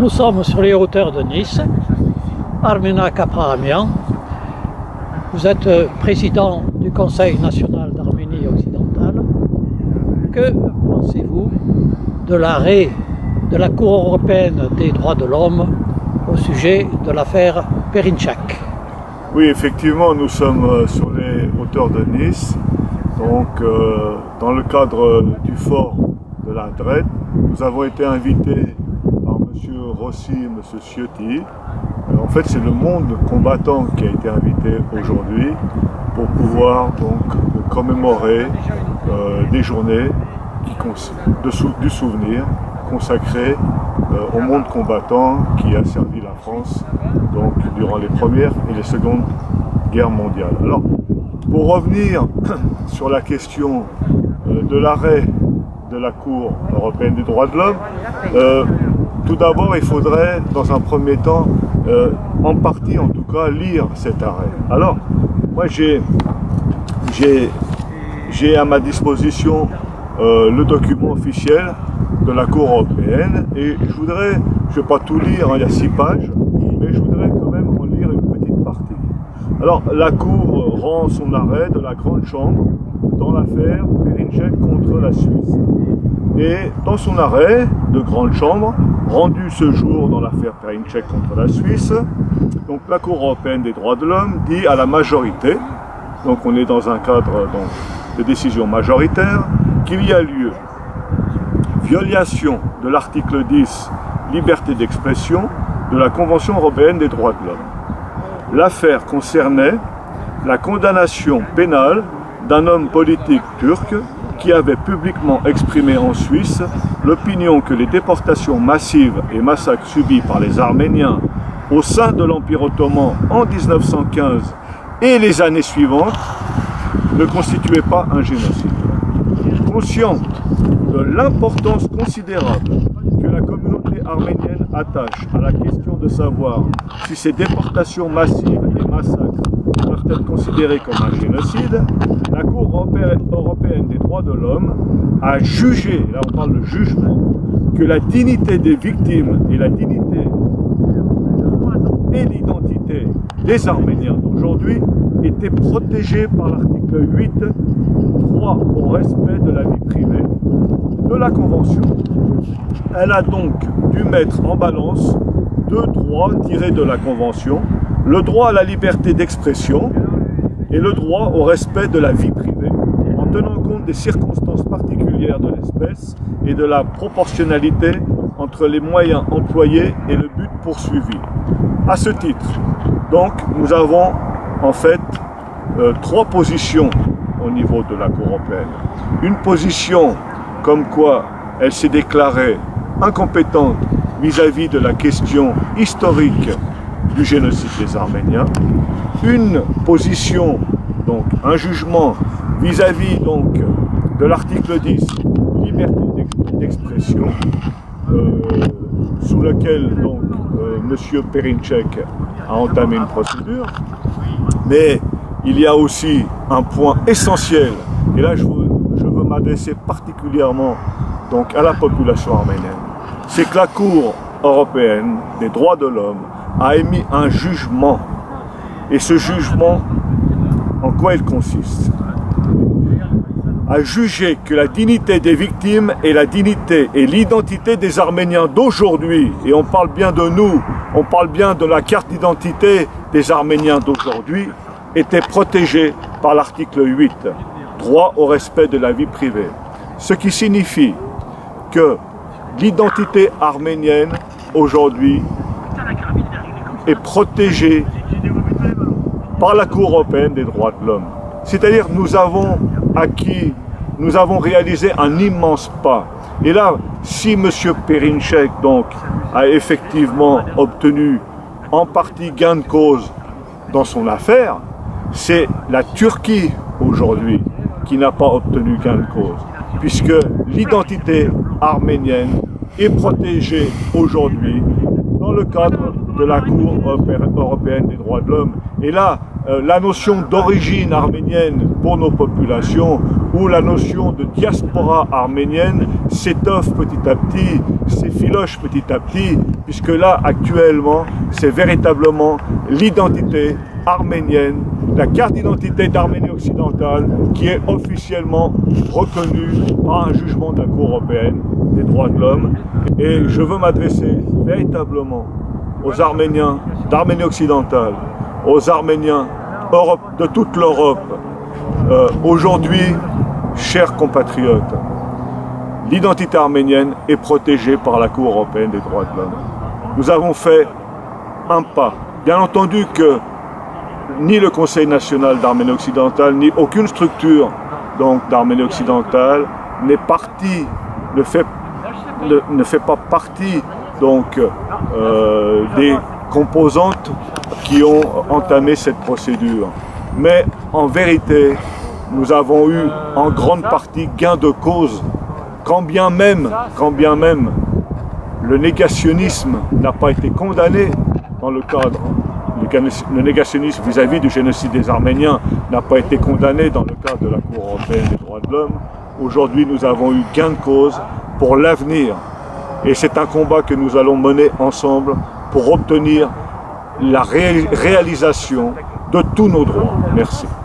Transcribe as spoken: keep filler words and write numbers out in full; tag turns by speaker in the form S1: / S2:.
S1: Nous sommes sur les hauteurs de Nice, Armina Kaprahamian. Vous êtes président du Conseil national d'Arménie occidentale. Que pensez-vous de l'arrêt de la Cour européenne des droits de l'homme au sujet de l'affaire Perinček?
S2: Oui, effectivement, nous sommes sur les hauteurs de Nice. Donc, euh, dans le cadre du fort de la Drette, nous avons été invités par M. Rossi et M. Ciotti. En fait, c'est le monde combattant qui a été invité aujourd'hui pour pouvoir donc commémorer euh, des journées qui, de sou, du souvenir consacrées euh, au monde combattant qui a servi la France donc, durant les premières et les secondes guerres mondiales. Alors, pour revenir sur la question euh, de l'arrêt de la Cour européenne des droits de l'homme, euh, tout d'abord, il faudrait, dans un premier temps, euh, en partie en tout cas, lire cet arrêt. Alors, moi j'ai j'ai à ma disposition euh, le document officiel de la Cour européenne et je voudrais, je ne vais pas tout lire, hein, il y a six pages, mais je voudrais quand même en lire une petite partie. Alors, la Cour rend son arrêt de la Grande Chambre dans l'affaire Perinček contre la Suisse. Et dans son arrêt de Grande Chambre, rendu ce jour dans l'affaire Perinček contre la Suisse, donc la Cour européenne des droits de l'homme dit à la majorité, donc on est dans un cadre donc, de décision majoritaire, qu'il y a lieu violation de l'article dix, liberté d'expression, de la Convention européenne des droits de l'homme. L'affaire concernait la condamnation pénale d'un homme politique turc qui avait publiquement exprimé en Suisse l'opinion que les déportations massives et massacres subis par les Arméniens au sein de l'Empire ottoman en mille neuf cent quinze et les années suivantes ne constituaient pas un génocide. Consciente de l'importance considérable que la communauté arménienne attache à la question de savoir si ces déportations massives et massacres doivent être considérés comme un génocide, la Cour européenne des droits de l'homme a jugé, là on parle de jugement, que la dignité des victimes et la dignité et l'identité des Arméniens d'aujourd'hui étaient protégées par l'article huit, droit au respect de la vie privée de la Convention. Elle a donc dû mettre en balance deux droits tirés de la Convention, le droit à la liberté d'expression et le droit au respect de la vie privée, en tenant compte des circonstances particulières de l'espèce et de la proportionnalité entre les moyens employés et le but poursuivi. À ce titre, donc, nous avons en fait euh, trois positions au niveau de la Cour européenne. Une position comme quoi elle s'est déclarée incompétente vis-à-vis de la question historique du génocide des Arméniens, une position, donc un jugement vis-à-vis donc de l'article dix, liberté d'expression, euh, sous lequel donc euh, M. Perinček a entamé une procédure, mais il y a aussi un point essentiel, et là je veux, je veux m'adresser particulièrement donc à la population arménienne, c'est que la Cour européenne des droits de l'homme a émis un jugement. Et ce jugement, en quoi il consiste? À juger que la dignité des victimes et la dignité et l'identité des Arméniens d'aujourd'hui, et on parle bien de nous, on parle bien de la carte d'identité des Arméniens d'aujourd'hui, étaient protégées par l'article huit, droit au respect de la vie privée. Ce qui signifie que l'identité arménienne aujourd'hui est protégée par la Cour européenne des droits de l'homme. C'est-à-dire nous avons acquis, nous avons réalisé un immense pas. Et là, si M. Perinček donc a effectivement obtenu en partie gain de cause dans son affaire, c'est la Turquie aujourd'hui qui n'a pas obtenu gain de cause, puisque l'identité arménienne est protégée aujourd'hui dans le cadre de la Cour européenne des droits de l'homme. Et là, euh, la notion d'origine arménienne pour nos populations ou la notion de diaspora arménienne s'étoffe petit à petit, s'effiloche petit à petit, puisque là, actuellement, c'est véritablement l'identité arménienne, la carte d'identité d'Arménie occidentale qui est officiellement reconnue par un jugement de la Cour européenne des droits de l'homme. Et je veux m'adresser véritablement aux Arméniens d'Arménie occidentale, aux Arméniens Europe, de toute l'Europe. Euh, Aujourd'hui, chers compatriotes, l'identité arménienne est protégée par la Cour européenne des droits de l'homme. Nous avons fait un pas. Bien entendu que ni le Conseil national d'Arménie occidentale, ni aucune structure d'Arménie occidentale n'est partie, ne fait, ne, ne fait pas partie donc, euh, des composantes qui ont entamé cette procédure. Mais en vérité, nous avons eu en grande partie gain de cause, quand bien même, quand bien même le négationnisme n'a pas été condamné dans le cadre, le négationnisme vis-à-vis du génocide des Arméniens n'a pas été condamné dans le cadre de la Cour européenne des droits de l'homme. Aujourd'hui, nous avons eu gain de cause pour l'avenir. Et c'est un combat que nous allons mener ensemble pour obtenir la ré réalisation de tous nos droits. Merci.